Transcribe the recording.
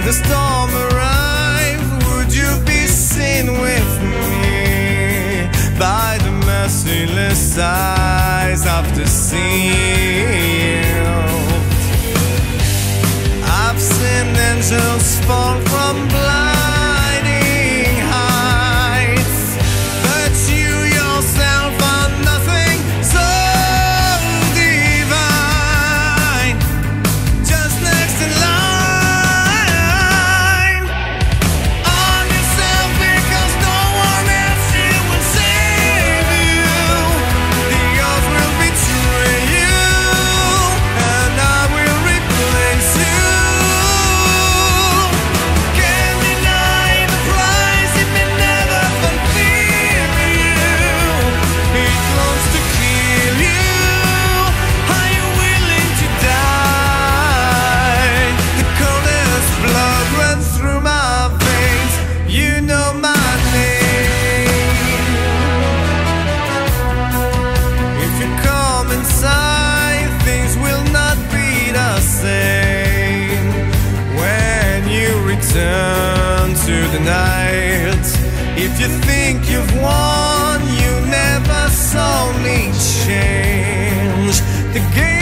the storm arrived, would you be seen with me by the merciless eyes of the sea? I've seen angels fall from blinding heights, but you yourself are nothing so divine. Just next in line on yourself, because no one else here will save you. The earth will betray you, and I will replace you. Turn to the night. If you think you've won, you never saw me change the game.